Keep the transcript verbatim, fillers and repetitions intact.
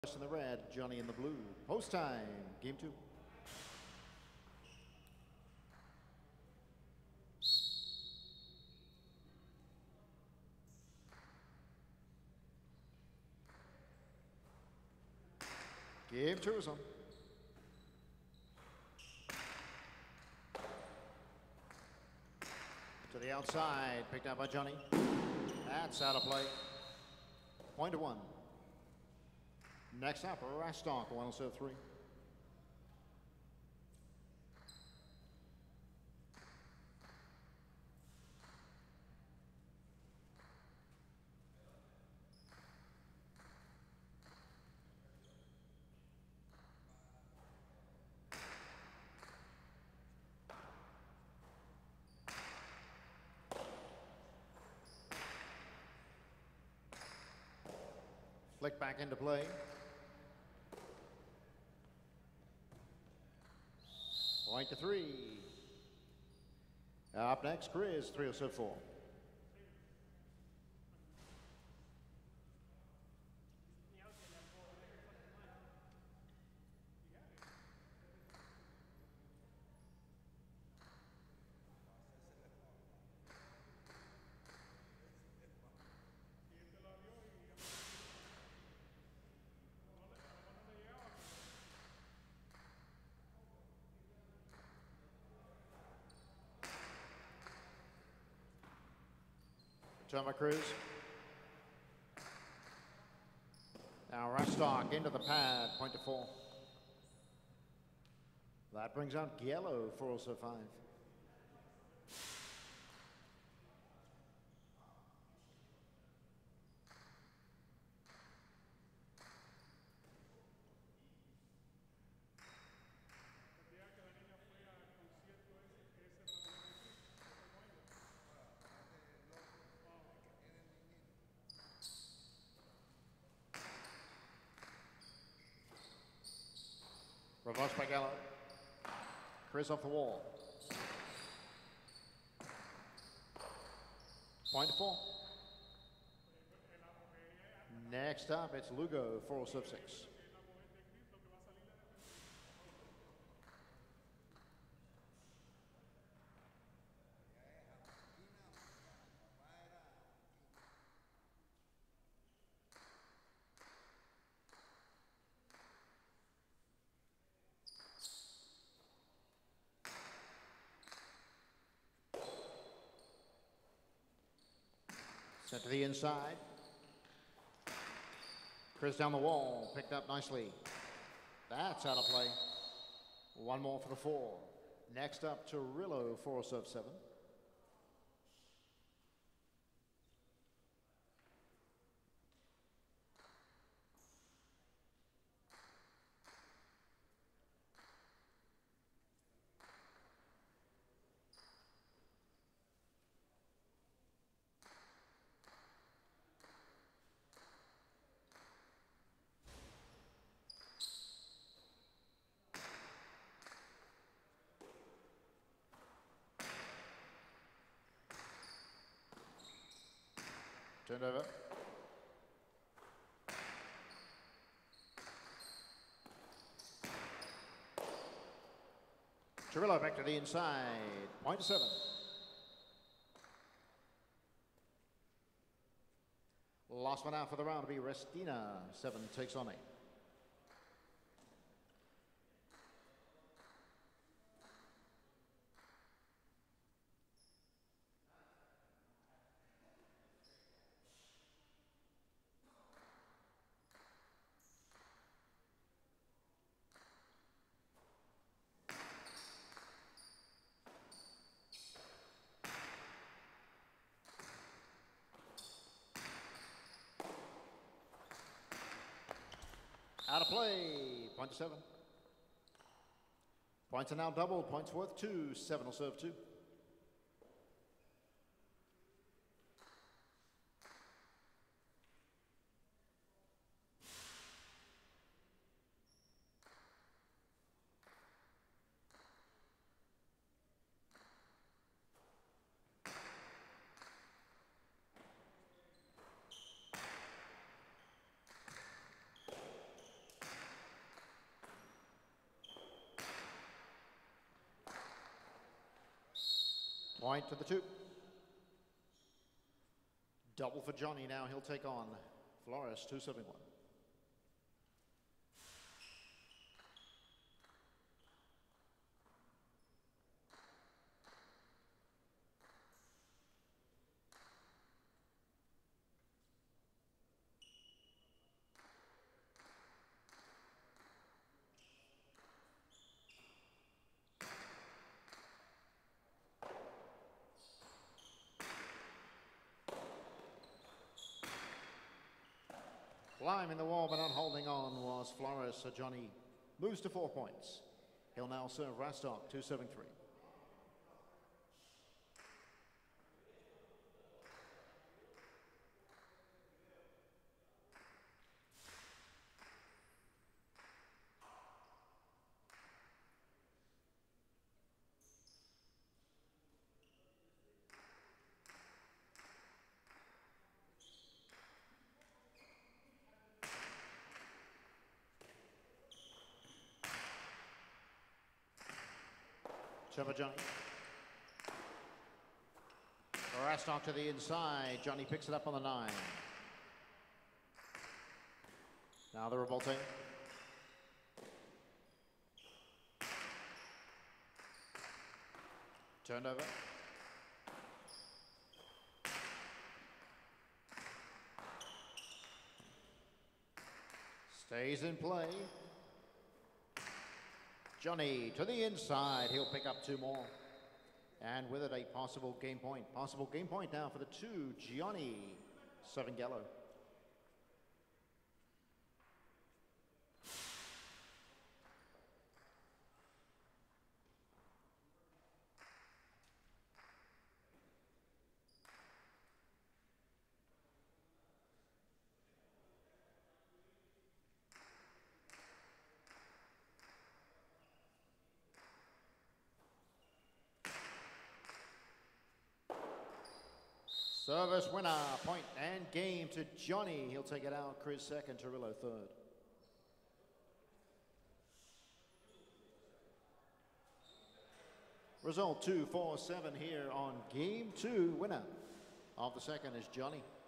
In the red, Johnny in the blue. Post time, game two. Game two is on. To the outside, picked up by Johnny. That's out of play. Point to one. Next up, Rastock, one oh seven three. Flick back into play. Point to three. Up next, Chris, three oh seven four. Turn by Cruz. Now Rastock into the pad, point to four. That brings out Giello, four oh seven five. Reverse by Gallo. Chris off the wall. Point to four. Next up, it's Lugo, four oh seven six. Set to the inside. Chris down the wall, picked up nicely. That's out of play. One more for the four. Next up, Torillo, four oh seven seven. Turned over. Torillo back to the inside. Point to seven. Last one out for the round to be Restina. Seven takes on eight. Out of play, point to seven. Points are now doubled, points worth two, seven will serve two. Point to the two. Double for Johnny now. He'll take on Flores, two seventy-one. Climbing the wall but not holding on was Flores, so Johnny moves to four points. He'll now serve Rastock, two seventy-three. Trevor Johnny. Rastock to the inside. Johnny picks it up on the nine. Now the revolting. Turned over. Stays in play. Johnny to the inside. He'll pick up two more. And with it, a possible game point. Possible game point now for the two, Johnny Savangello. Service winner, point and game to Johnny. He'll take it out. Chris second, Torillo third. Result two four seven here on game two. Winner of the second is Johnny.